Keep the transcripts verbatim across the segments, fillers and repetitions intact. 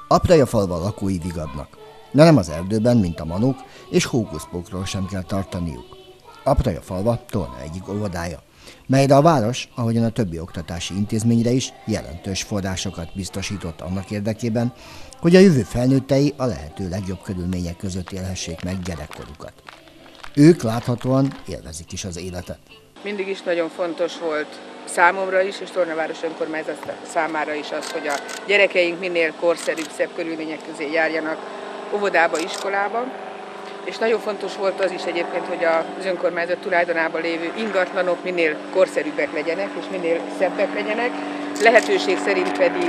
Apraja-falva lakói vigadnak, de nem az erdőben, mint a manók, és hókuszpókról sem kell tartaniuk. Apraja-falva Tolna egyik óvodája, melyre a város, ahogyan a többi oktatási intézményre is jelentős forrásokat biztosított annak érdekében, hogy a jövő felnőttei a lehető legjobb körülmények között élhessék meg gyerekkorukat. Ők láthatóan élvezik is az életet. Mindig is nagyon fontos volt számomra is, és Tornaváros önkormányzat számára is az, hogy a gyerekeink minél korszerűbb, szebb körülmények közé járjanak óvodába, iskolába. És nagyon fontos volt az is egyébként, hogy az önkormányzat tulajdonában lévő ingatlanok minél korszerűbbek legyenek, és minél szebbek legyenek. Lehetőség szerint pedig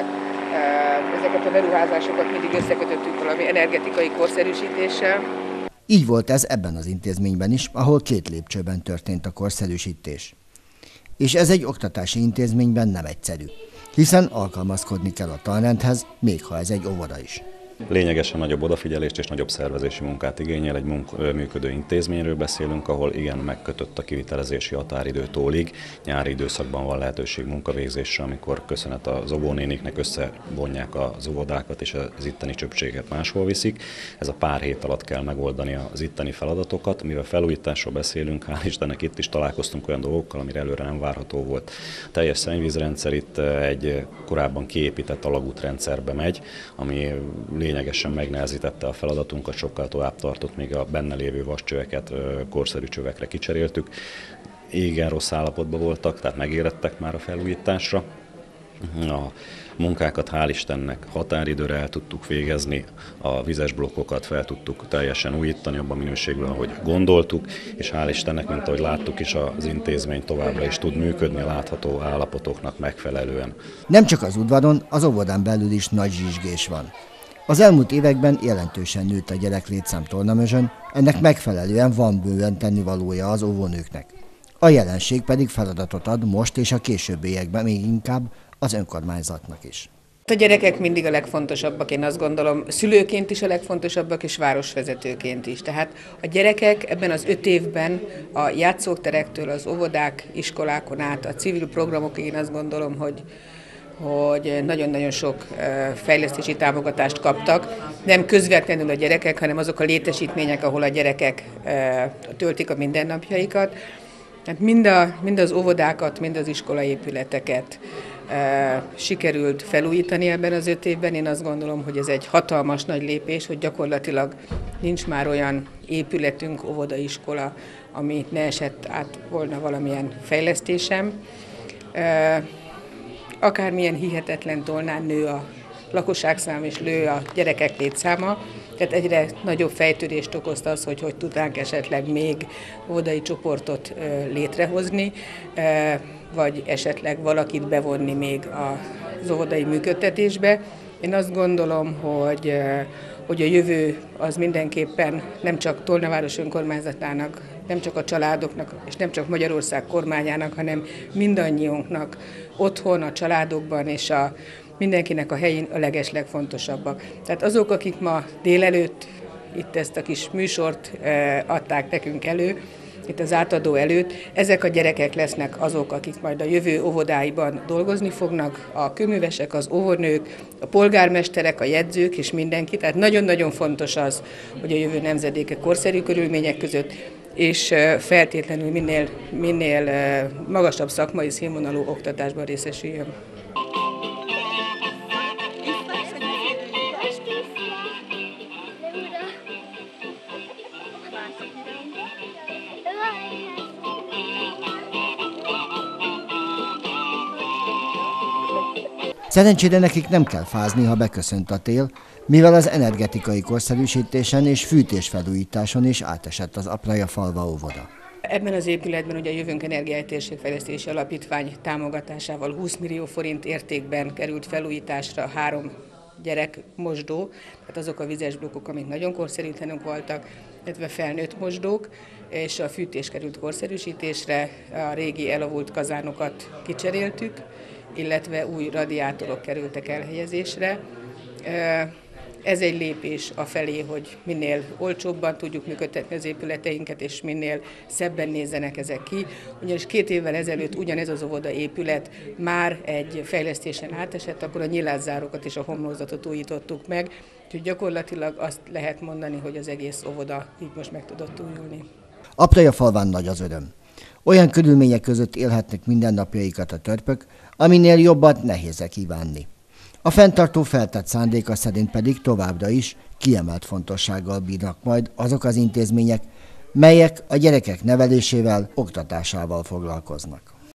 ezeket a beruházásokat mindig összekötöttük valami energetikai korszerűsítéssel. Így volt ez ebben az intézményben is, ahol két lépcsőben történt a korszerűsítés. És ez egy oktatási intézményben nem egyszerű, hiszen alkalmazkodni kell a tanrendhez, még ha ez egy óvoda is. Lényegesen nagyobb odafigyelést és nagyobb szervezési munkát igényel, egy munk- működő intézményről beszélünk, ahol igen megkötött a kivitelezési határidő tólig. Nyári időszakban van lehetőség munkavégzésre, amikor köszönet az óvónéniknek összevonják az óvodákat és az itteni csöpséget máshol viszik. Ez a pár hét alatt kell megoldani az itteni feladatokat. Mivel felújításról beszélünk, hál' Istennek itt is találkoztunk olyan dolgokkal, amire előre nem várható volt. A teljes szennyvízrendszer itt egy korábban kiépített alagútrendszerbe megy, ami lényegesen megnehezítette a feladatunkat, sokkal tovább tartott, még a benne lévő vascsöveket korszerű csövekre kicseréltük. Igen rossz állapotban voltak, tehát megérettek már a felújításra. A munkákat hál' Istennek határidőre el tudtuk végezni, a vizes blokkokat fel tudtuk teljesen újítani abban a minőségben, ahogy gondoltuk, és hál' Istennek, mint ahogy láttuk is, az intézmény továbbra is tud működni a látható állapotoknak megfelelően. Nem csak az udvaron, az óvodán belül is nagy zsizsgés van. Az elmúlt években jelentősen nőtt a gyereklétszám Tornamözsön, ennek megfelelően van bőven tennivalója az óvónőknek. A jelenség pedig feladatot ad most és a későbbiekben még inkább az önkormányzatnak is. A gyerekek mindig a legfontosabbak, én azt gondolom, szülőként is a legfontosabbak, és városvezetőként is. Tehát a gyerekek ebben az öt évben a játszóterektől, az óvodák, iskolákon át, a civil programokig én azt gondolom, hogy hogy nagyon-nagyon sok fejlesztési támogatást kaptak. Nem közvetlenül a gyerekek, hanem azok a létesítmények, ahol a gyerekek töltik a mindennapjaikat. Hát mind, a, mind az óvodákat, mind az iskolaépületeket sikerült felújítani ebben az öt évben. Én azt gondolom, hogy ez egy hatalmas nagy lépés, hogy gyakorlatilag nincs már olyan épületünk, óvodaiskola, ami ne esett át volna valamilyen fejlesztésem. Akármilyen hihetetlen Tolnán nő a lakosságszám és nő a gyerekek létszáma, tehát egyre nagyobb fejtörést okozta az, hogy hogy tudnánk esetleg még óvodai csoportot létrehozni, vagy esetleg valakit bevonni még az óvodai működtetésbe. Én azt gondolom, hogy, hogy a jövő az mindenképpen nem csak Tolnaváros önkormányzatának, nem csak a családoknak, és nem csak Magyarország kormányának, hanem mindannyiunknak otthon, a családokban és a mindenkinek a helyén a legeslegfontosabbak. Tehát azok, akik ma délelőtt itt ezt a kis műsort adták nekünk elő, itt az átadó előtt, ezek a gyerekek lesznek azok, akik majd a jövő óvodáiban dolgozni fognak, a kőművesek, az óvónők, a polgármesterek, a jegyzők és mindenki. Tehát nagyon-nagyon fontos az, hogy a jövő nemzedéke korszerű körülmények között és feltétlenül minél, minél magasabb szakmai színvonalú oktatásban részesüljön. Szerencsére nekik nem kell fázni, ha beköszönt a tél, mivel az energetikai korszerűsítésen és fűtésfelújításon is átesett az Apraja-falva óvoda. Ebben az épületben ugye a Jövőnk Energiái Térségfejlesztési Alapítvány támogatásával húsz millió forint értékben került felújításra három gyerekmosdó, tehát azok a vizes blokkok, amik nagyon korszerűtlenül voltak, illetve felnőtt mosdók, és a fűtés került korszerűsítésre, a régi elavult kazánokat kicseréltük, illetve új radiátorok kerültek elhelyezésre. Ez egy lépés afelé, hogy minél olcsóbban tudjuk működtetni az épületeinket, és minél szebben nézzenek ezek ki. Ugyanis két évvel ezelőtt ugyanez az óvoda épület már egy fejlesztésen átesett, akkor a nyilászárókat és a homlokzatot újítottuk meg, úgyhogy gyakorlatilag azt lehet mondani, hogy az egész óvoda így most meg tudott újulni. Apraja-falván nagy az öröm. Olyan körülmények között élhetnek mindennapjaikat a törpök, aminél jobbat nehéz kívánni. A fenntartó feltett szándéka szerint pedig továbbra is kiemelt fontossággal bírnak majd azok az intézmények, melyek a gyerekek nevelésével, oktatásával foglalkoznak.